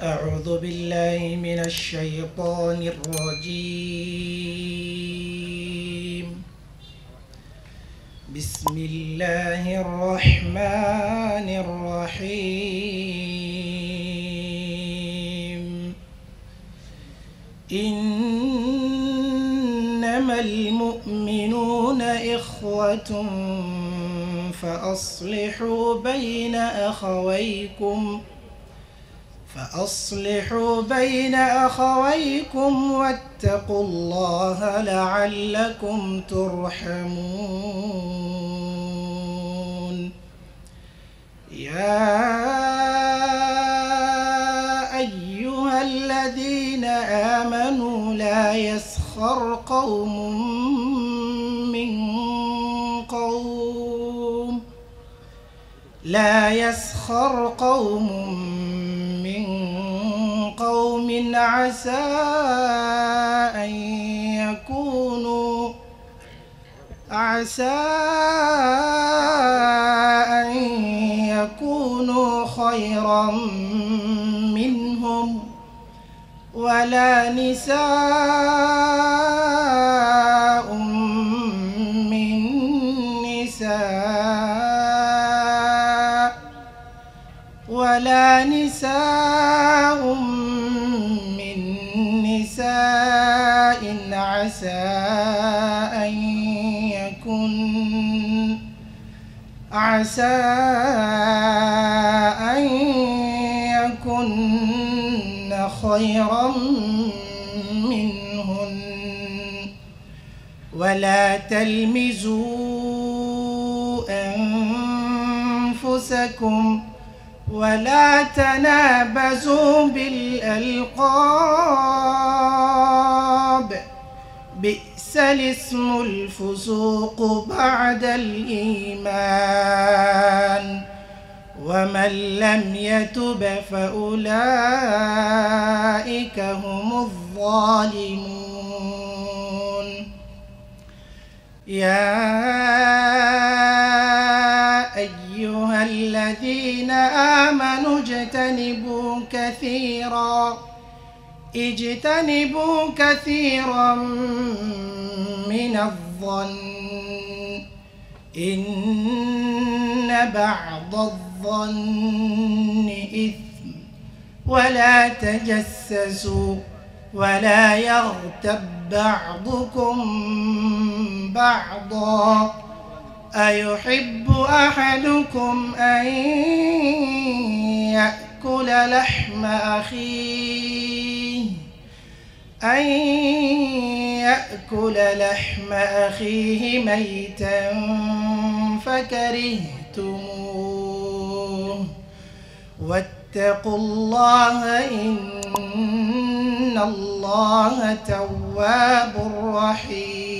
أعوذ بالله من الشيطان الرجيم. بسم الله الرحمن الرحيم. إنما المؤمنون إخوة فأصلحوا بين أخويكم واتقوا الله لعلكم ترحمون. يا أيها الذين آمنوا لا يسخر قوم من قوم عسى أن يكونوا خيرا منهم ولا نساء من نساء عسى أن يكن خيرا منهن. ولا تلمزوا أنفسكم ولا تنابزوا بالألقاب، بئس الاسم الفسوق بعد الإيمان، ومن لم يتب فأولئك هم الظالمون. يا أيها الذين آمنوا اجتنبوا كثيرا من الظن، إن بعض الظن إثم، ولا تجسسوا ولا يغتب بعضكم بعضا، أيحب أحدكم أن يأكل لحم أخيه ميتا فكرهتموه، واتقوا الله إن الله تواب رحيم.